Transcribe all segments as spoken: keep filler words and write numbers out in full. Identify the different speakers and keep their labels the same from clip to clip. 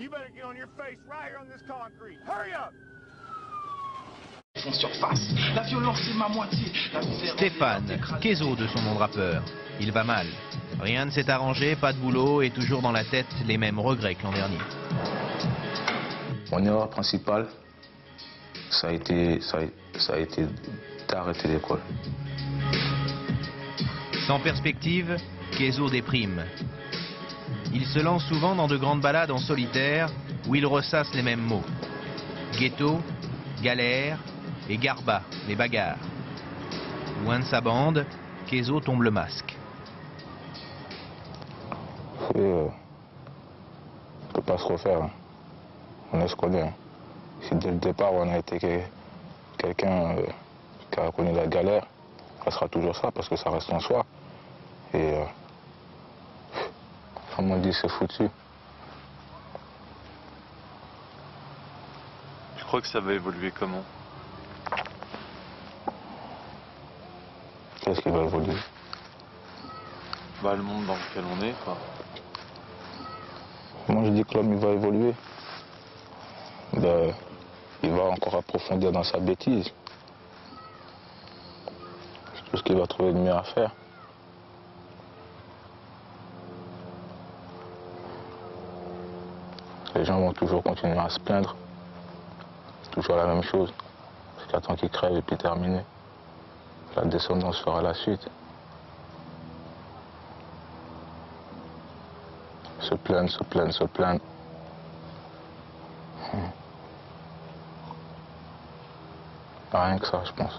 Speaker 1: Surface. La violence est ma moitié. La
Speaker 2: Stéphane, Kézo de son nom de rappeur. Il va mal. Rien ne s'est arrangé, pas de boulot et toujours dans la tête les mêmes regrets que l'an dernier.
Speaker 3: Mon erreur principale, ça a été, ça a, ça a été d'arrêter l'école.
Speaker 2: Sans perspective, Kézo déprime. Il se lance souvent dans de grandes balades en solitaire où il ressasse les mêmes mots. Ghetto, galère et garba, les bagarres. Loin de sa bande, Kézo tombe le masque.
Speaker 3: Il euh, ne peut pas se refaire. Hein. On se connaît. Hein. Si dès le départ on a été quelqu'un euh, qui a connu la galère, ça sera toujours ça parce que ça reste en soi. Et euh, comme on dit, c'est foutu.
Speaker 4: Je crois que ça va évoluer comment?
Speaker 3: Qu'est-ce qui va évoluer?
Speaker 4: Bah, le monde dans lequel on est, quoi.
Speaker 3: Moi je dis que l'homme il va évoluer. Ben, il va encore approfondir dans sa bêtise. C'est tout ce qu'il va trouver de mieux à faire. Les gens vont toujours continuer à se plaindre. C'est toujours la même chose. C'est qu'à temps qu'ils crèvent et puis terminé. La descendance fera la suite. Se plaindre, se plaindre, se plaindre. Hmm. Pas rien que ça, je pense.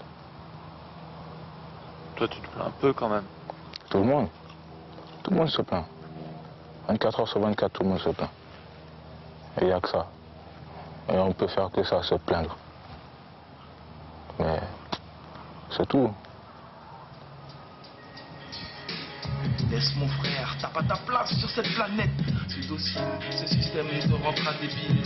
Speaker 4: Toi, tu te plains un peu quand même.
Speaker 3: Tout le monde. Tout le monde se plaint. vingt-quatre heures sur vingt-quatre, tout le monde se plaint. Et il n'y a que ça. Et on peut faire que ça, se plaindre. Mais c'est tout.
Speaker 1: Laisse mon frère, t'as pas ta place sur cette planète. C'est aussi, ce système te rendra débile.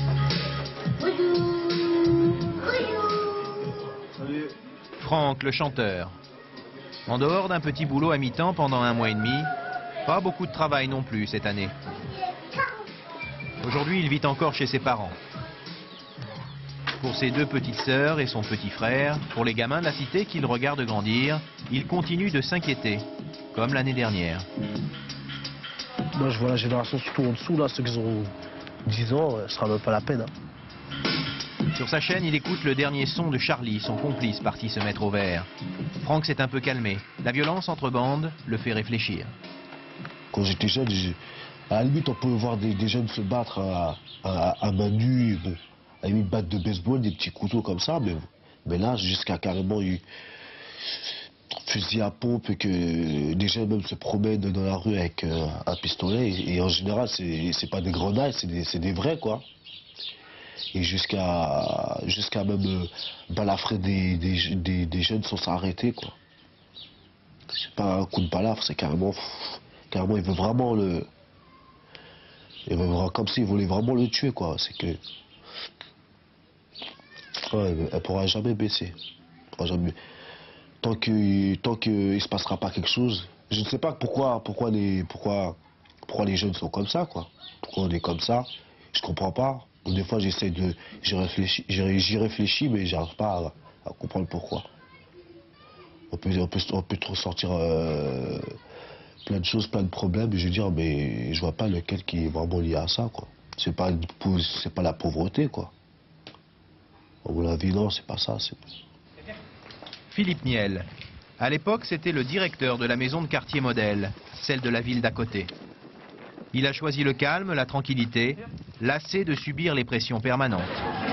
Speaker 2: Franck, le chanteur. En dehors d'un petit boulot à mi-temps pendant un mois et demi, pas beaucoup de travail non plus cette année. Aujourd'hui, il vit encore chez ses parents. Pour ses deux petites sœurs et son petit frère, pour les gamins de la cité qu'il regarde grandir, il continue de s'inquiéter, comme l'année dernière.
Speaker 5: Moi, je vois la génération surtout en dessous, là, ceux qui ont dix ans, ce sera même pas la peine. Hein.
Speaker 2: Sur sa chaîne, il écoute le dernier son de Charlie, son complice parti se mettre au vert. Franck s'est un peu calmé. La violence entre bandes le fait réfléchir.
Speaker 5: Quand j'étais jeune, à la limite, on peut voir des, des jeunes se battre à, à, à main nue, bon, à une batte de baseball, des petits couteaux comme ça, mais, mais là, jusqu'à carrément eu fusil à pompe et que des jeunes même se promènent dans la rue avec euh, un pistolet. Et, et en général, c'est pas des grenades, c'est des, des vrais, quoi. Et jusqu'à jusqu'à même euh, balafrer des, des, des, des jeunes sans s'arrêter, quoi. C'est pas un coup de balafre, c'est carrément... Carrément, il veut vraiment le... Il veut vraiment, comme s'il voulait vraiment le tuer, quoi. C'est que... Ouais, elle pourra jamais baisser. Elle pourra jamais... Tant que tant qu'il ne se passera pas quelque chose... Je ne sais pas pourquoi, pourquoi, les, pourquoi, pourquoi les jeunes sont comme ça, quoi. Pourquoi on est comme ça, je comprends pas. Des fois, j'essaie de... J'y réfléchis, j'y réfléchis, mais j'arrive pas à, à comprendre pourquoi. On peut, on peut, on peut trop sortir... Euh... plein de choses, plein de problèmes, je veux dire, mais je vois pas lequel qui est vraiment lié à ça, quoi. C'est pas, c'est pas la pauvreté, quoi. À mon avis, non, c'est pas ça.
Speaker 2: Philippe Niel. À l'époque, c'était le directeur de la maison de quartier modèle, celle de la ville d'à côté. Il a choisi le calme, la tranquillité, lassé de subir les pressions permanentes.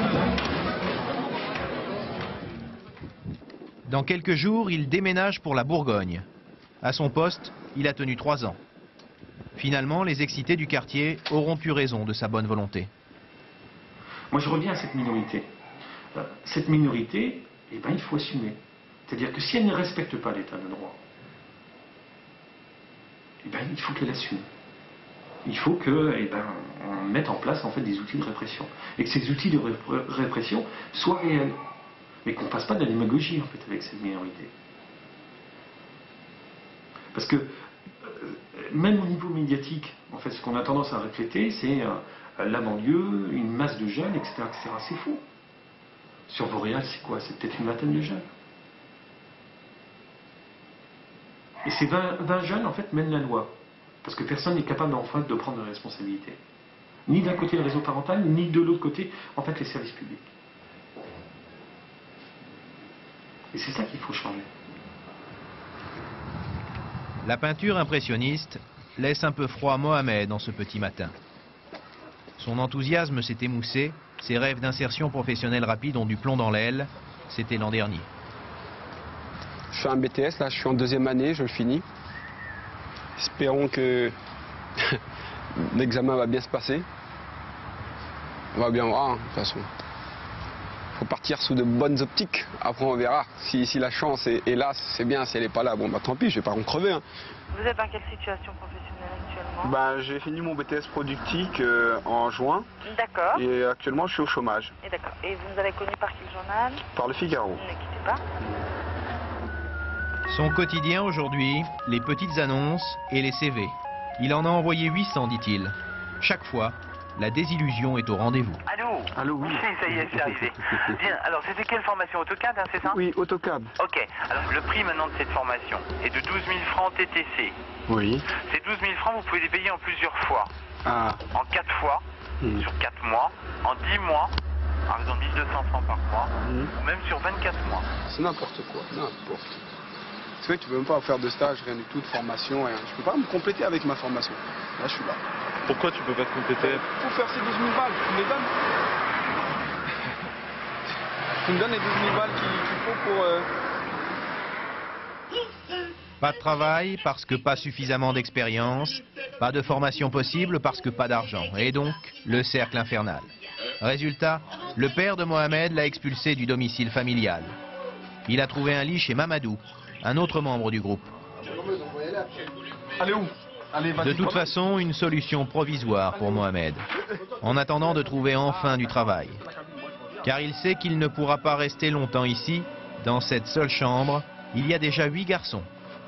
Speaker 2: Dans quelques jours, il déménage pour la Bourgogne. À son poste, il a tenu trois ans. Finalement, les excités du quartier auront eu raison de sa bonne volonté.
Speaker 6: Moi, je reviens à cette minorité. Cette minorité, eh ben, il faut assumer. C'est-à-dire que si elle ne respecte pas l'état de droit, eh ben, il faut qu'elle assume. Il faut que, eh ben, on mette en place en fait des outils de répression. Et que ces outils de ré répression soient réels. Mais qu'on ne fasse pas de la démagogie en fait avec cette minorité. Parce que, euh, même au niveau médiatique, en fait, ce qu'on a tendance à refléter, c'est euh, la banlieue, une masse de jeunes, et cetera, et cetera. C'est fou. Sur Vauréal, c'est quoi? C'est peut-être une vingtaine de jeunes. Et ces vingt, vingt jeunes, en fait, mènent la loi. Parce que personne n'est capable, en fait, de prendre de responsabilité. Ni d'un côté le réseau parental, ni de l'autre côté, en fait, les services publics. Et c'est ça qu'il faut changer.
Speaker 2: La peinture impressionniste laisse un peu froid Mohamed en ce petit matin. Son enthousiasme s'est émoussé, ses rêves d'insertion professionnelle rapide ont du plomb dans l'aile, c'était l'an dernier.
Speaker 7: Je fais un B T S, là je suis en deuxième année, je le finis. Espérons que l'examen va bien se passer. On va bien voir, hein, de toute façon. Il faut partir sous de bonnes optiques, après on verra. Si, si la chance est, est là, c'est bien, si elle n'est pas là, bon bah tant pis, je vais pas en crever. Hein.
Speaker 8: Vous êtes dans quelle situation professionnelle actuellement?
Speaker 7: Bah, j'ai fini mon B T S productique euh, en juin.
Speaker 8: D'accord.
Speaker 7: Et actuellement je suis au chômage.
Speaker 8: Et d'accord. Et vous nous avez connu par quel journal?
Speaker 7: Par le Figaro.
Speaker 8: Ne quittez pas.
Speaker 2: Son quotidien aujourd'hui, les petites annonces et les C V. Il en a envoyé huit cents, dit-il. Chaque fois, la désillusion est au rendez-vous.
Speaker 9: Allô?
Speaker 7: Allô, oui.
Speaker 9: Ça y est, c'est arrivé. Bien, alors c'était quelle formation? AutoCAD, hein, c'est ça?
Speaker 7: Oui, AutoCAD.
Speaker 9: Ok, alors le prix maintenant de cette formation est de douze mille francs T T C.
Speaker 7: Oui.
Speaker 9: Ces douze mille francs, vous pouvez les payer en plusieurs fois.
Speaker 7: Ah.
Speaker 9: En quatre fois,
Speaker 7: Mmh.
Speaker 9: sur quatre mois, en dix mois, par exemple mille deux cents francs par mois,
Speaker 7: Mmh.
Speaker 9: ou même sur vingt-quatre mois.
Speaker 7: C'est n'importe quoi, n'importe. Tu sais, tu peux même pas faire de stage, rien du tout, de formation, rien. Je peux pas me compléter avec ma formation. Là, je suis là.
Speaker 4: Pourquoi tu peux pas te compléter?
Speaker 7: Pour faire ces douze mille balles, tu me les donnes? Tu me donnes les douze mille balles qu'il qu'il faut pour... Euh...
Speaker 2: Pas de travail parce que pas suffisamment d'expérience, pas de formation possible parce que pas d'argent, et donc le cercle infernal. Résultat, le père de Mohamed l'a expulsé du domicile familial. Il a trouvé un lit chez Mamadou, un autre membre du groupe.
Speaker 7: Allez où? Allez,
Speaker 2: De toute façon, une solution provisoire pour Mohamed, en attendant de trouver enfin du travail. Car il sait qu'il ne pourra pas rester longtemps ici, dans cette seule chambre, il y a déjà huit garçons.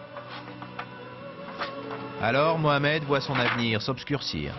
Speaker 2: Alors Mohamed voit son avenir s'obscurcir.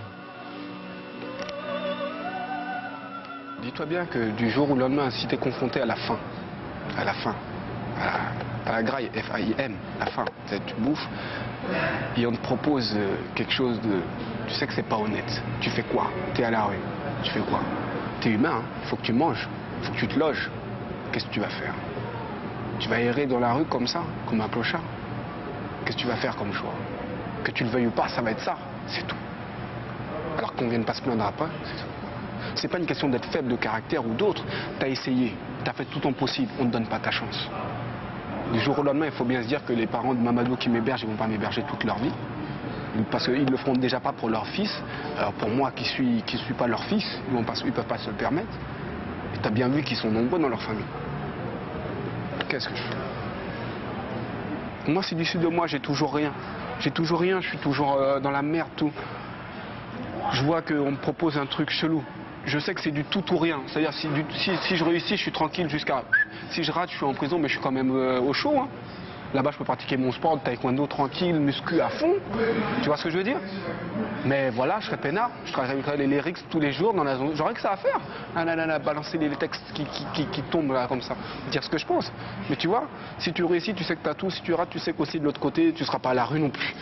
Speaker 7: Dis-toi bien que du jour au lendemain, si tu es confronté à la faim, à la faim, à la, à la graille, F A I M, la faim, tu bouffes, et on te propose quelque chose de... Tu sais que c'est pas honnête. Tu fais quoi? Tu es à la rue. Tu fais quoi? Tu es humain, il faut que tu manges, il faut que tu te loges. Qu'est-ce que tu vas faire? Tu vas errer dans la rue comme ça, comme un clochard? Qu'est-ce que tu vas faire comme choix? Que tu le veuilles ou pas, ça va être ça, c'est tout. Alors qu'on vienne pas se plaindre après, c'est tout. C'est pas une question d'être faible de caractère ou d'autre. T'as essayé, t'as fait tout ton possible, on ne te donne pas ta chance. Du jour au lendemain, il faut bien se dire que les parents de Mamadou qui m'hébergent, ils vont pas m'héberger toute leur vie. Parce qu'ils le feront déjà pas pour leur fils. Alors pour moi qui suis qui suis pas leur fils, ils ne ils peuvent pas se le permettre. Et t'as bien vu qu'ils sont nombreux dans leur famille. Qu'est-ce que je fais? Moi, c'est du sud de moi, j'ai toujours rien. J'ai toujours rien, je suis toujours euh, dans la merde, tout. Je vois qu'on me propose un truc chelou. Je sais que c'est du tout ou rien. C'est-à-dire, si, si, si je réussis, je suis tranquille jusqu'à... Si je rate, je suis en prison, mais je suis quand même euh, au chaud. Hein. Là-bas, je peux pratiquer mon sport de taekwondo tranquille, muscu à fond. Tu vois ce que je veux dire? Mais voilà, je serais peinard. Je travaillerais les lyrics tous les jours dans la zone. J'aurais que ça à faire. Ah là là là, balancer les textes qui, qui, qui, qui tombent là comme ça. Dire ce que je pense. Mais tu vois, si tu réussis, tu sais que tu as tout. Si tu rates, tu sais qu'aussi de l'autre côté, tu ne seras pas à la rue non plus.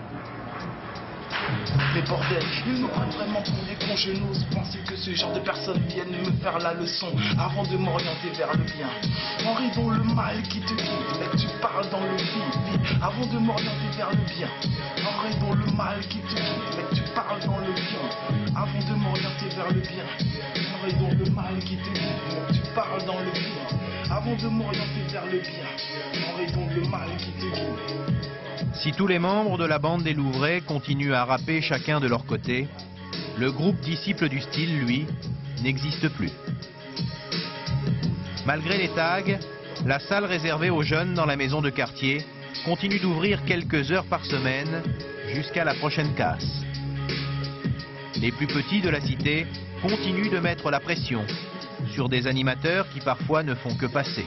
Speaker 1: Mais bordel, ils nous prennent vraiment pour des cons. Je n'ose penser que ce genre de personnes viennent me faire la leçon avant de m'orienter vers le bien. Henri, dans le mal qui te guide, mec, tu parles dans le vide. Avant de m'orienter vers le bien. Henri, dans le mal qui te guide, mec, tu parles dans le vide. Avant de m'orienter vers le bien. Henri, dans le mal qui te guide, mec, tu parles dans le vide. Avant de m'orienter vers le bien. Henri, dans le mal qui te guide.
Speaker 2: Si tous les membres de la bande des Louvrais continuent à rapper chacun de leur côté, le groupe Disciples du Style, lui, n'existe plus. Malgré les tags, la salle réservée aux jeunes dans la maison de quartier continue d'ouvrir quelques heures par semaine jusqu'à la prochaine casse. Les plus petits de la cité continuent de mettre la pression sur des animateurs qui parfois ne font que passer.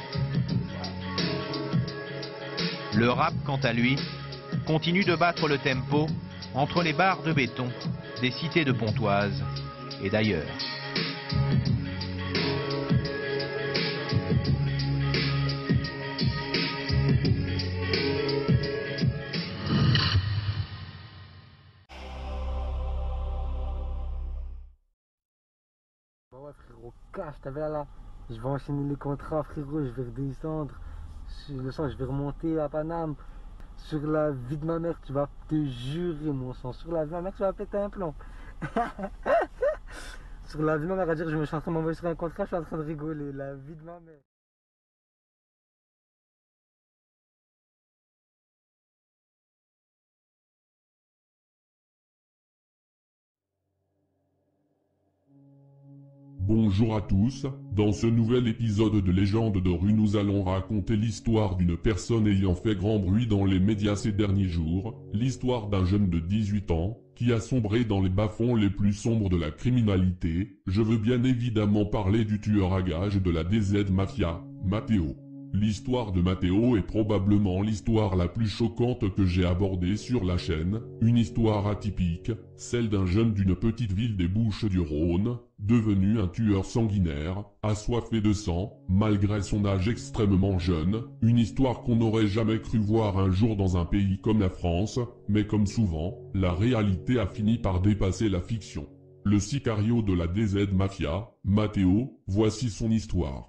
Speaker 2: Le rap, quant à lui, continue de battre le tempo entre les barres de béton des cités de Pontoise et d'ailleurs.
Speaker 10: Bah ouais frérot, cache, t'as vu là, là, je vais enchaîner les contrats frérot, je vais redescendre, le sang je vais remonter à Paname, sur la vie de ma mère tu vas te jurer mon sang, sur la vie de ma mère tu vas péter un plomb. Sur la vie de ma mère à dire je me suis en train de m'envoyer sur un contrat, je suis en train de rigoler, la vie de ma mère.
Speaker 11: Bonjour à tous, dans ce nouvel épisode de Légende de rue nous allons raconter l'histoire d'une personne ayant fait grand bruit dans les médias ces derniers jours, l'histoire d'un jeune de dix-huit ans, qui a sombré dans les bas-fonds les plus sombres de la criminalité. Je veux bien évidemment parler du tueur à gages de la D Z Mafia, Matteo. L'histoire de Matteo est probablement l'histoire la plus choquante que j'ai abordée sur la chaîne, une histoire atypique, celle d'un jeune d'une petite ville des Bouches-du-Rhône, devenu un tueur sanguinaire, assoiffé de sang, malgré son âge extrêmement jeune, une histoire qu'on n'aurait jamais cru voir un jour dans un pays comme la France, mais comme souvent, la réalité a fini par dépasser la fiction. Le sicario de la D Z Mafia, Matteo, voici son histoire.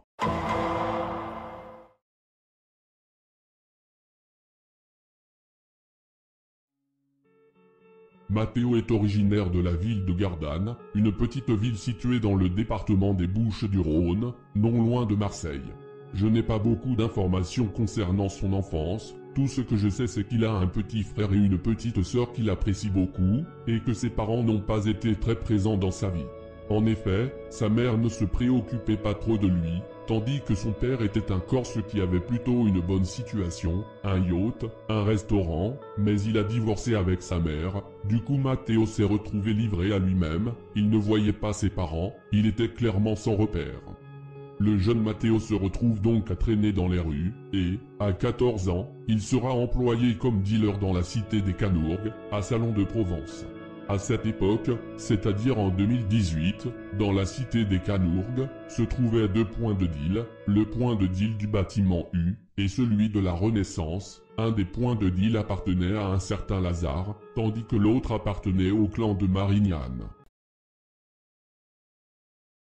Speaker 11: Matteo est originaire de la ville de Gardanne, une petite ville située dans le département des Bouches-du-Rhône, non loin de Marseille. Je n'ai pas beaucoup d'informations concernant son enfance, tout ce que je sais c'est qu'il a un petit frère et une petite sœur qu'il apprécie beaucoup, et que ses parents n'ont pas été très présents dans sa vie. En effet, sa mère ne se préoccupait pas trop de lui, tandis que son père était un Corse qui avait plutôt une bonne situation, un yacht, un restaurant, mais il a divorcé avec sa mère, du coup Matteo s'est retrouvé livré à lui-même, il ne voyait pas ses parents, il était clairement sans repère. Le jeune Matteo se retrouve donc à traîner dans les rues, et, à quatorze ans, il sera employé comme dealer dans la cité des Canourgues, à Salon de Provence. À cette époque, c'est-à-dire en deux mille dix-huit, dans la cité des Canourgues, se trouvaient deux points de deal, le point de deal du bâtiment U, et celui de la Renaissance. Un des points de deal appartenait à un certain Lazare, tandis que l'autre appartenait au clan de Marignane.